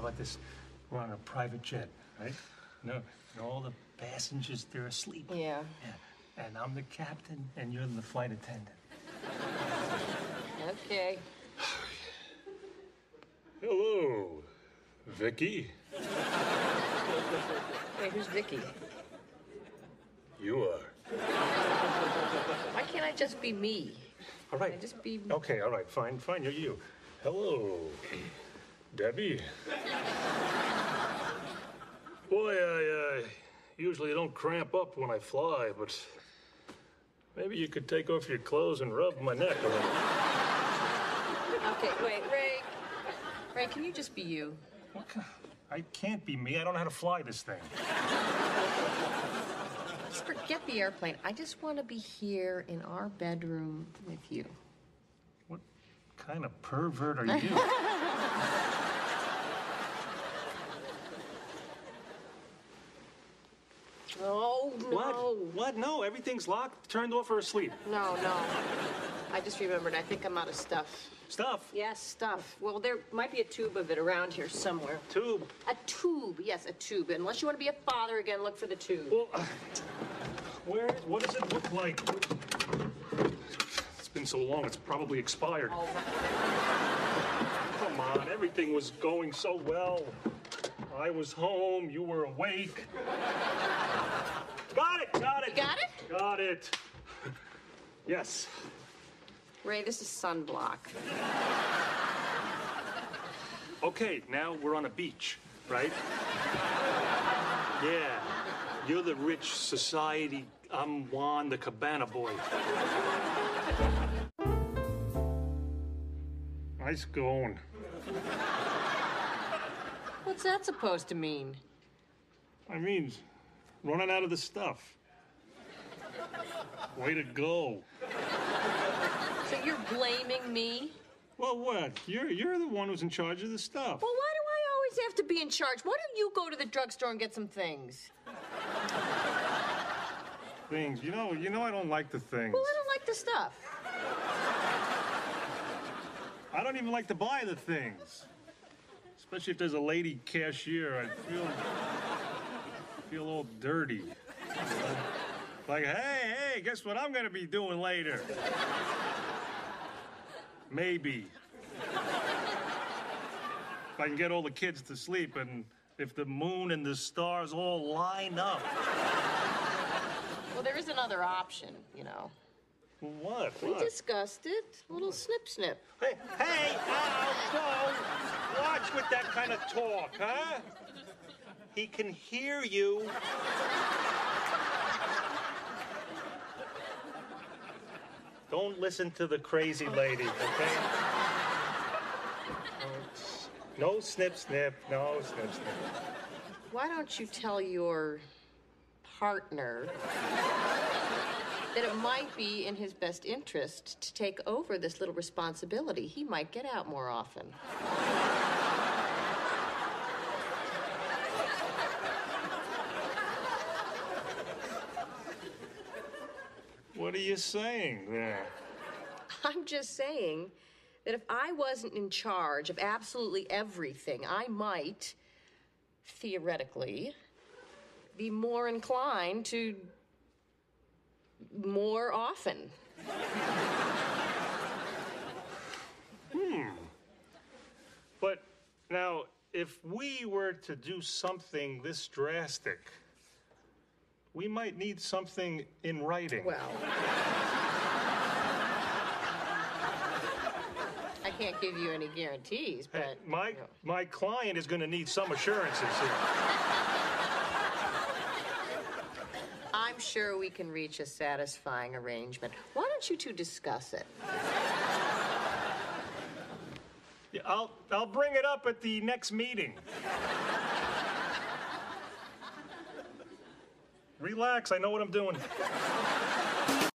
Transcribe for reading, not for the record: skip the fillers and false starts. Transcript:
about this? We're on a private jet, right? No, and all the passengers, they're asleep. Yeah. And I'm the captain, and you're the flight attendant. Okay. Hello, Vicky. Wait, who's Vicky? You are. Why can't I just be me? All right. Can I just be... Okay, all right, fine, you're you. Hello, Debbie. Boy, I usually don't cramp up when I fly, but maybe you could take off your clothes and rub my neck a little. Okay, wait, Ray. Ray, can you just be you? What kind? I can't be me. I don't know how to fly this thing. Just forget the airplane. I just want to be here in our bedroom with you. What kind of pervert are you? Oh, no. What? No, everything's locked, turned off, or asleep. No. I just remembered. I think I'm out of stuff. Stuff? Yes, stuff. Well, there might be a tube of it around here somewhere. Tube? A tube, yes, a tube. Unless you want to be a father again, look for the tube. Well, what does it look like? It's been so long, it's probably expired. Oh. Come on, everything was going so well. I was home, you were awake. Got it! You got it? Got it. Yes. Ray, this is sunblock. Okay, now we're on a beach, right? Yeah. You're the rich society. I'm Juan, the cabana boy. Nice going. What's that supposed to mean? I mean, running out of the stuff. Way to go. So you're blaming me? Well, what? You're the one who's in charge of the stuff. Well, why do I always have to be in charge? Why don't you go to the drugstore and get some things? Things. You know I don't like the things. Well, I don't like the stuff. I don't even like to buy the things. Especially if there's a lady cashier, I feel all dirty. Like, hey, guess what I'm gonna be doing later? Maybe. If I can get all the kids to sleep and if the moon and the stars all line up. Well, there is another option, you know. What? We discussed it. A little snip. Hey, go. Watch with that kind of talk, huh? He can hear you. Don't listen to the crazy lady, okay? No snip, no snip. Why don't you tell your partner that it might be in his best interest to take over this little responsibility? He might get out more often. What are you saying there? I'm just saying that if I wasn't in charge of absolutely everything, I might, theoretically, be more inclined to more often. But now, if we were to do something this drastic, we might need something in writing. Well, I can't give you any guarantees, but... Hey, my client is going to need some assurances here. I'm sure we can reach a satisfying arrangement. Why don't you two discuss it? Yeah, I'll bring it up at the next meeting. Relax, I know what I'm doing.